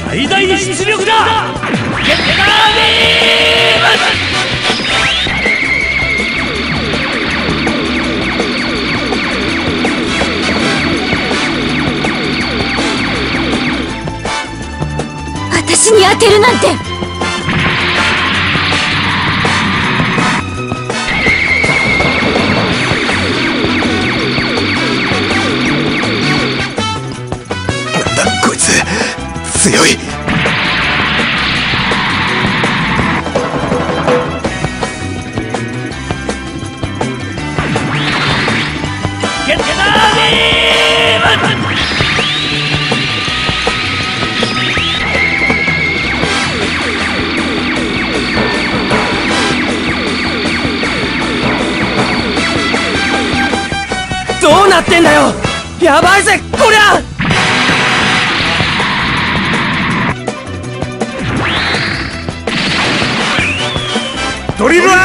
最大出力だ。ゲッタービ私に当てるなんて。 なんだこいつ、強い。 ゲッタービーム。 どうなってんだよ。やばいぜこりゃ。 ドリブラー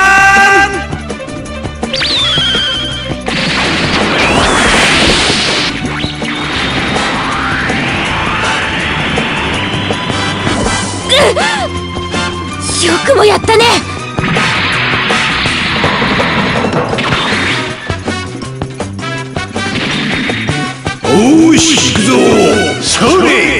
よくもやったね。 おーし、行くぞ。それ。